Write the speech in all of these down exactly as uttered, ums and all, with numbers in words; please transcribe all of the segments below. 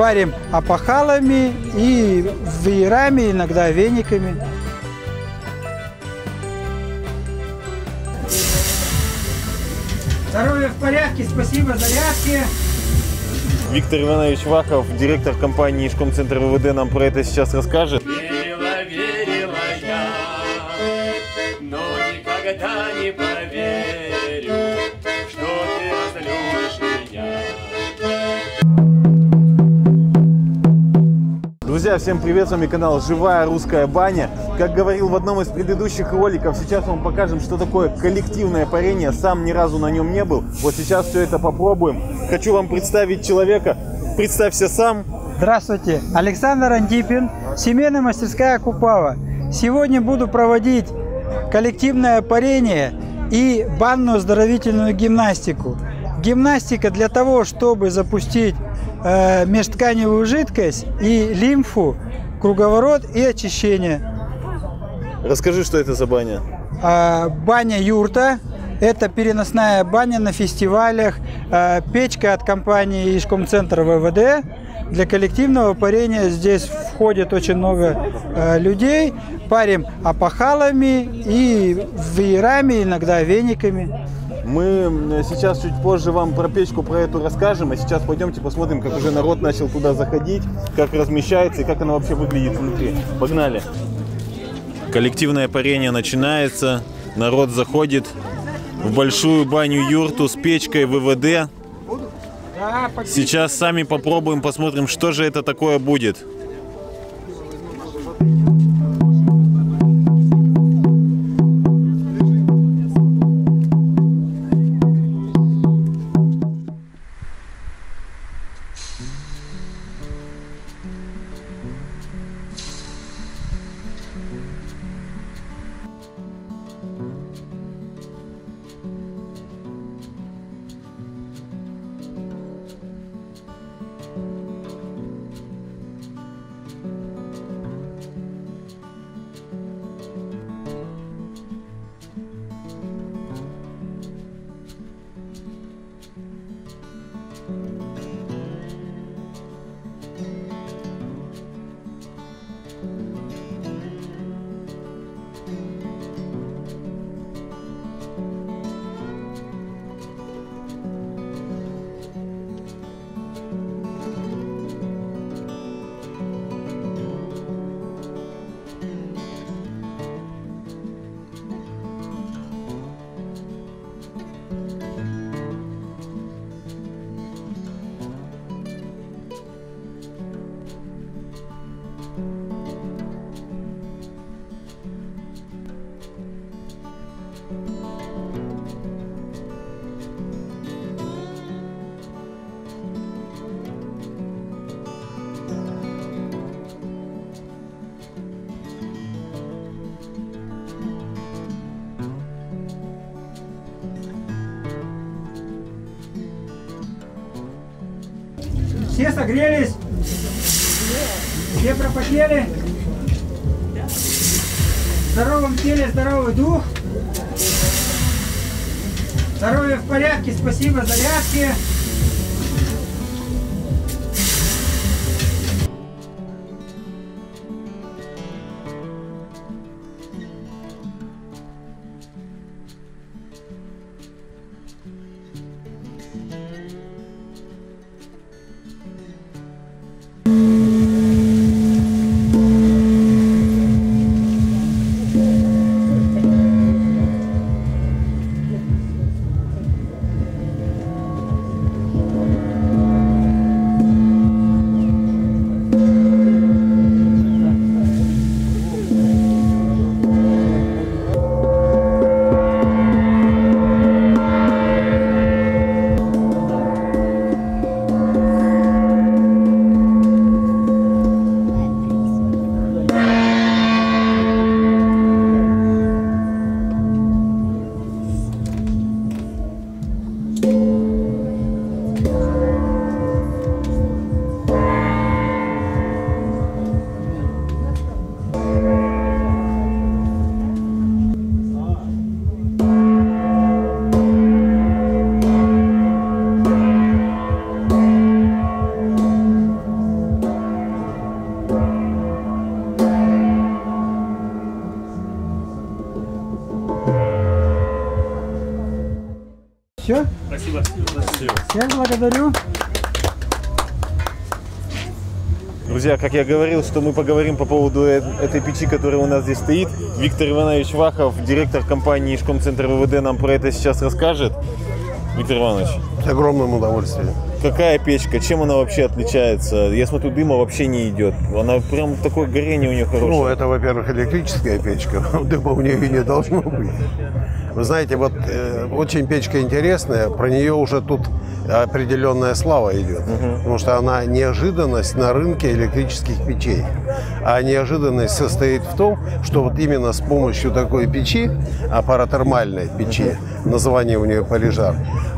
парим опахалами и веерами, иногда вениками. Здоровье в порядке, спасибо, зарядки. Виктор Иванович Вахов, директор компании Ижкомцентр ВВД, нам про это сейчас расскажет. Верила, верила я, но никогда не поверю, что ты разлюбишь меня. Друзья, всем привет, с вами канал Живая Русская Баня. Как говорил в одном из предыдущих роликов, сейчас вам покажем, что такое коллективное парение. Сам ни разу на нем не был. Вот сейчас все это попробуем. Хочу вам представить человека. Представься сам. Здравствуйте, Александр Антипин, семейная мастерская Купава. Сегодня буду проводить коллективное парение и банно-оздоровительную гимнастику. Гимнастика для того, чтобы запустить э, межтканевую жидкость и лимфу, круговорот и очищение. Расскажи, что это за баня? Э, баня юрта. Это переносная баня на фестивалях. Э, печка от компании Ижкомцентр ВВД. Для коллективного парения здесь входит очень много э, людей. Парим опахалами и веерами, иногда вениками. Мы сейчас чуть позже вам про печку, про эту расскажем, а сейчас пойдемте посмотрим, как уже народ начал туда заходить, как размещается и как оно вообще выглядит внутри. Погнали! Коллективное парение начинается, народ заходит в большую баню-юрту с печкой ВВД. Сейчас сами попробуем, посмотрим, что же это такое будет. Все согрелись? Все пропотели? В здоровом теле здоровый дух. Здоровье в порядке, спасибо, зарядки. Всех благодарю. Друзья, как я говорил, что мы поговорим по поводу этой печи, которая у нас здесь стоит. Виктор Иванович Вахов, директор компании Ижкомцентр ВВД, нам про это сейчас расскажет. Виктор Иванович. С огромным удовольствием. Какая печка? Чем она вообще отличается? Я смотрю, дыма вообще не идет. Она прям такое горение у нее хорошее. Ну, это, во-первых, электрическая печка. Дыма у нее и не должно быть. Вы знаете, вот э, очень печка интересная. Про нее уже тут определенная слава идет. Uh-huh. Потому что она неожиданность на рынке электрических печей. А неожиданность состоит в том, что вот именно с помощью такой печи, апаротермальной печи, uh-huh. название у нее полижар,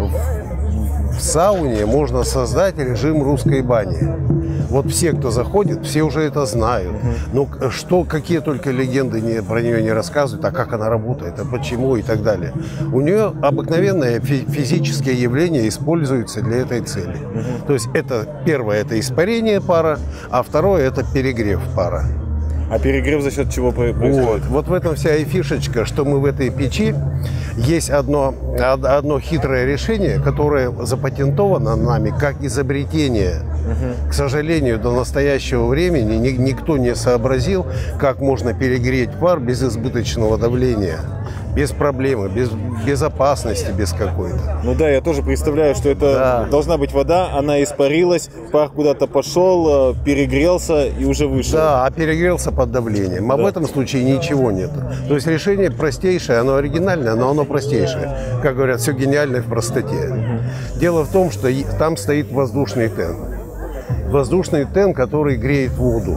в сауне можно создать режим русской бани. Вот все, кто заходит, все уже это знают. Но что, какие только легенды не, про нее не рассказывают, а как она работает, а почему и так далее. У нее обыкновенные физические явления используются для этой цели. То есть это первое – это испарение пара, а второе – это перегрев пара. А перегрев за счет чего происходит? Вот, вот в этом вся и фишечка, что мы в этой печи есть одно, одно хитрое решение, которое запатентовано нами как изобретение. Угу. К сожалению, до настоящего времени ни, никто не сообразил, как можно перегреть пар без избыточного давления. Без проблемы, без безопасности, без какой-то. Ну да, я тоже представляю, что это да. должна быть вода, она испарилась, пар куда-то пошел, перегрелся и уже вышел. Да, а перегрелся под давлением. А да. в этом случае ничего нет. То есть решение простейшее, оно оригинальное, но оно простейшее. Как говорят, все гениальное в простоте. Угу. Дело в том, что там стоит воздушный тен. Воздушный тен, который греет воду.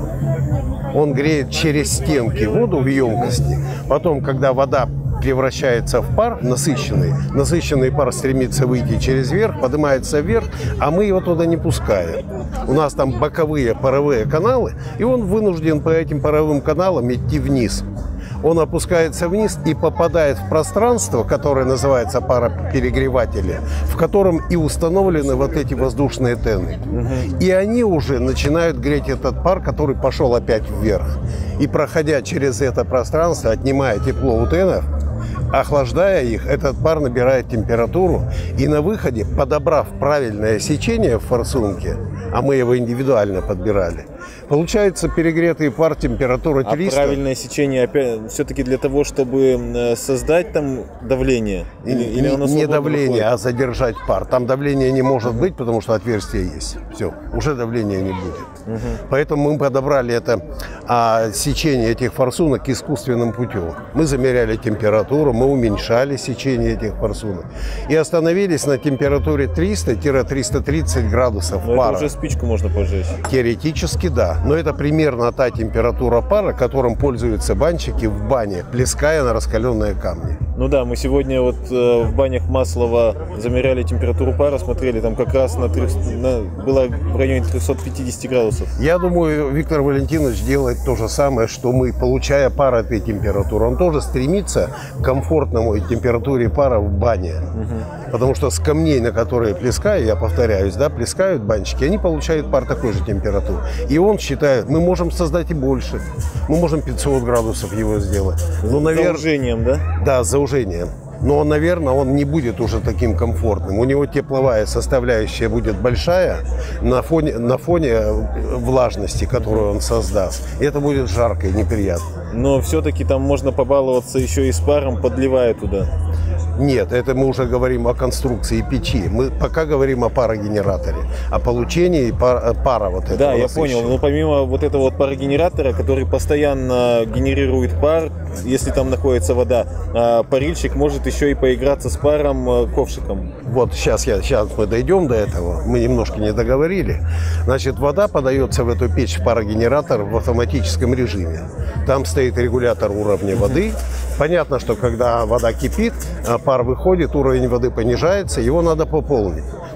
Он греет через стенки воду в емкости. Потом, когда вода превращается в пар насыщенный, насыщенный пар стремится выйти через верх, поднимается вверх, а мы его туда не пускаем. У нас там боковые паровые каналы, и он вынужден по этим паровым каналам идти вниз. Он опускается вниз и попадает в пространство, которое называется пароперегреватели, в котором и установлены вот эти воздушные тены. Угу. И они уже начинают греть этот пар, который пошел опять вверх. И проходя через это пространство, отнимая тепло у тенов, охлаждая их, этот пар набирает температуру, и на выходе, подобрав правильное сечение в форсунке, а мы его индивидуально подбирали, получается перегретый пар, температура триста. А правильное сечение опять все-таки для того, чтобы создать там давление? Или, или оно не давление, выходит? А задержать пар. Там давления не может быть, потому что отверстие есть. Все, уже давления не будет. Угу. Поэтому мы подобрали это а, сечение этих форсунок искусственным путем. Мы замеряли температуру, мы уменьшали сечение этих форсунок и остановились на температуре триста — триста тридцать градусов Но пара. Это уже спичку можно пожечь? Теоретически да, но это примерно та температура пара, которым пользуются банщики в бане, плеская на раскаленные камни. Ну да, мы сегодня вот э, в банях Маслова замеряли температуру пара, смотрели, там как раз на, на было в районе триста пятьдесят градусов. Я думаю, Виктор Валентинович делает то же самое, что мы, получая пар от этой температуры. Он тоже стремится к комфортному температуре пара в бане. Угу. Потому что с камней, на которые плескаю, я повторяюсь, да, плескают банщики, они получают пар такой же температуры. И он считает, мы можем создать и больше. Мы можем пятьсот градусов его сделать. Ну, навер... Заужением, да? Да, с заужением. Но, наверное, он не будет уже таким комфортным. У него тепловая составляющая будет большая на фоне, на фоне влажности, которую он создаст. И это будет жарко и неприятно. Но все-таки там можно побаловаться еще и с паром, подливая туда. Нет, это мы уже говорим о конструкции печи. Мы пока говорим о парогенераторе, о получении пара, пара вот этого. Да, я понял. Но помимо вот этого вот парогенератора, который постоянно генерирует пар, если там находится вода, парильщик может еще и поиграться с паром ковшиком. Вот сейчас, я, сейчас мы дойдем до этого. Мы немножко не договорили. Значит, вода подается в эту печь в парогенератор в автоматическом режиме. Там стоит регулятор уровня воды. Понятно, что когда вода кипит, пар выходит, уровень воды понижается, его надо пополнить.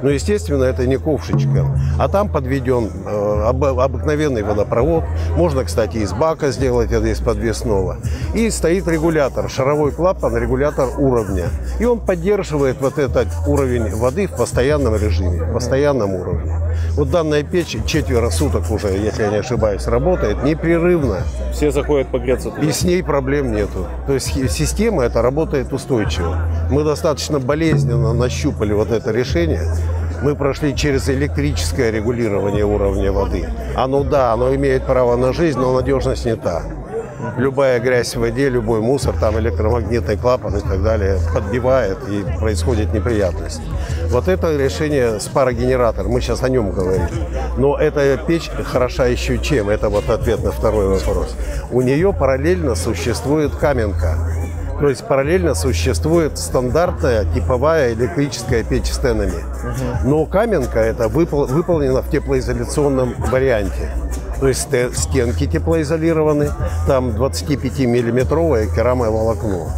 Но, естественно, это не ковшечка. А там подведен э, об, обыкновенный водопровод. Можно, кстати, из бака сделать это, из подвесного. И стоит регулятор, шаровой клапан, регулятор уровня. И он поддерживает вот этот уровень воды в постоянном режиме, в постоянном уровне. Вот данная печь четверо суток уже, если я не ошибаюсь, работает непрерывно. Все заходят погреться туда. И с ней проблем нету. То есть система эта работает устойчиво. Мы достаточно болезненно нащупали вот это решение. Мы прошли через электрическое регулирование уровня воды. Оно, да, оно имеет право на жизнь, но надежность не та. Любая грязь в воде, любой мусор, там электромагнитный клапан и так далее подбивает, и происходит неприятность. Вот это решение с парогенератором, мы сейчас о нем говорим. Но эта печь хороша еще чем? Это вот ответ на второй вопрос. У нее параллельно существует каменка. То есть параллельно существует стандартная типовая электрическая печь с тенами. Но каменка это выпол- выполнена в теплоизоляционном варианте. То есть стенки теплоизолированы, там двадцатипятимиллиметровое керамоволокно.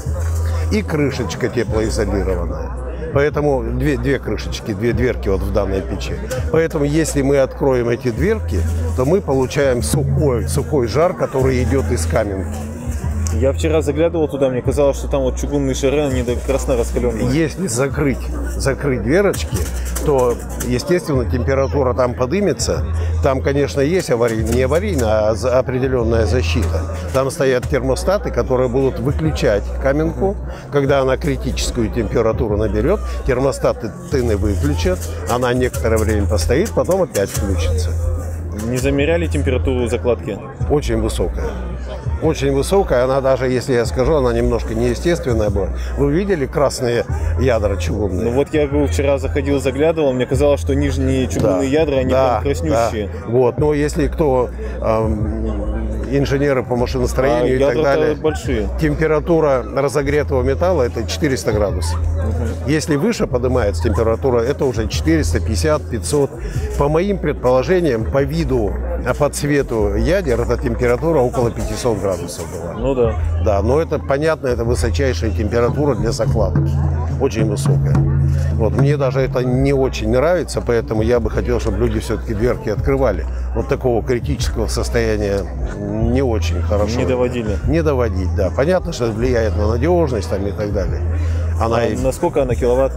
И крышечка теплоизолированная. Поэтому две, две крышечки, две дверки вот в данной печи. Поэтому если мы откроем эти дверки, то мы получаем сухой, сухой жар, который идет из каменки. Я вчера заглядывал туда, мне казалось, что там вот чугунные шары, они красно раскаленные. Если закрыть, закрыть дверочки, то, естественно, температура там подымется. Там, конечно, есть аварийная, не аварийная, а определенная защита. Там стоят термостаты, которые будут выключать каменку. Когда она критическую температуру наберет, термостаты тыны выключат, она некоторое время постоит, потом опять включится. Не замеряли температуру закладки? Очень высокая. Очень высокая, она даже, если я скажу, она немножко неестественная была. Вы видели красные ядра чугунные? Ну вот я говорю, вчера заходил, заглядывал, мне казалось, что нижние чугунные да, ядра, они да, прям краснющие. Да. Вот, но если кто, эм, инженеры по машиностроению а и так далее, большие. Температура разогретого металла это четыреста градусов. Угу. Если выше поднимается температура, это уже четыреста пятьдесят — пятьсот. По моим предположениям, по виду, а по цвету ядер, эта температура около пятисот градусов была. Ну да. Да, но это понятно, это высочайшая температура для закладки. Очень высокая. Вот, мне даже это не очень нравится, поэтому я бы хотел, чтобы люди все-таки дверки открывали. Вот такого критического состояния не очень хорошо. Не доводили. Не доводить, да. Понятно, что это влияет на надежность там, и так далее. Она... А насколько она киловатт?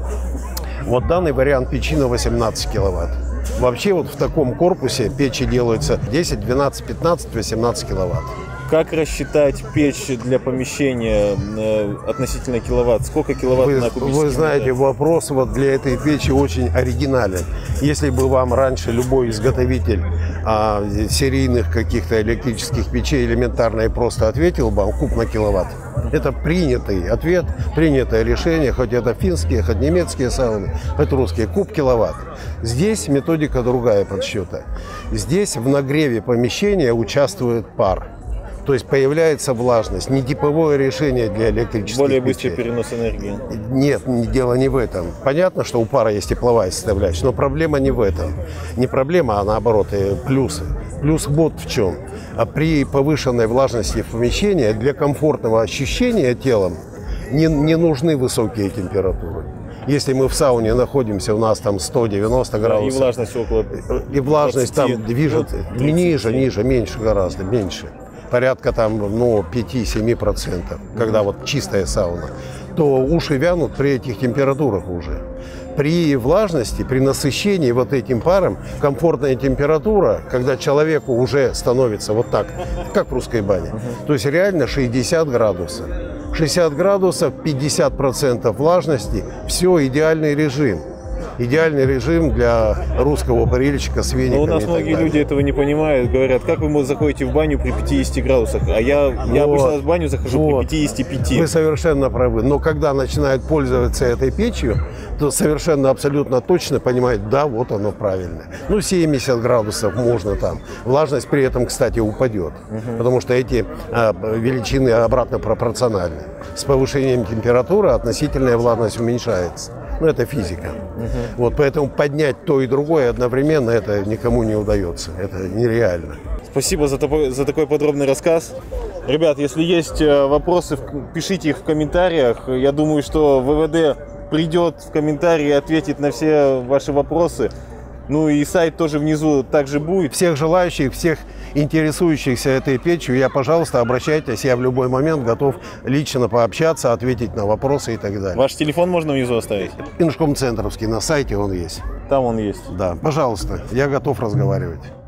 Вот данный вариант печи на восемнадцать киловатт. Вообще вот в таком корпусе печи делаются десять, двенадцать, пятнадцать, восемнадцать киловатт. Как рассчитать печь для помещения э, относительно киловатт? Сколько киловатт вы, на кубический Вы знаете, метр? вопрос вот для этой печи очень оригинален. Если бы вам раньше любой изготовитель а, серийных каких-то электрических печей элементарно и просто ответил бы, куб на киловатт. Это принятый ответ, принятое решение, хоть это финские, хоть немецкие сауны, хоть русские, куб киловатт. Здесь методика другая подсчета. Здесь в нагреве помещения участвует пар. То есть появляется влажность. Не типовое решение для электрических Более печей. быстрый перенос энергии. Нет, дело не в этом. Понятно, что у пара есть тепловая составляющая, но проблема не в этом. Не проблема, а наоборот, плюсы. Плюс вот в чем. А при повышенной влажности помещения для комфортного ощущения телом не, не нужны высокие температуры. Если мы в сауне находимся, у нас там сто девяносто градусов. И влажность около И влажность двадцати, там движется ну, ниже, ниже, меньше гораздо, меньше. Порядка там, ну, пять-семь процентов, когда вот чистая сауна, то уши вянут при этих температурах уже. При влажности, при насыщении вот этим паром, комфортная температура, когда человеку уже становится вот так, как в русской бане, то есть реально шестьдесят градусов. шестьдесят градусов, пятьдесят процентов влажности, все, идеальный режим. Идеальный режим для русского парильщика с вениками. Но у нас многие люди этого не понимают, говорят, как вы заходите в баню при пятидесяти градусах, а я, вот, я обычно в баню захожу вот, при пятидесяти пяти. Вы совершенно правы, но когда начинают пользоваться этой печью, то совершенно абсолютно точно понимают, да, вот оно правильно. Ну, семьдесят градусов можно там. Влажность при этом, кстати, упадет, угу. потому что эти а, величины обратно пропорциональны. С повышением температуры относительная влажность уменьшается. Ну, это физика. Угу. Вот, поэтому поднять то и другое одновременно это никому не удается. Это нереально. Спасибо за такой, за такой подробный рассказ. Ребят, если есть вопросы, пишите их в комментариях. Я думаю, что ВВД придет в комментарии, ответит на все ваши вопросы. Ну и сайт тоже внизу также будет. Всех желающих, всех интересующихся этой печью, я, пожалуйста, обращайтесь. Я в любой момент готов лично пообщаться, ответить на вопросы и так далее. Ваш телефон можно внизу оставить? Инжком-центровский, на сайте он есть. Там он есть. Да, пожалуйста, я готов разговаривать.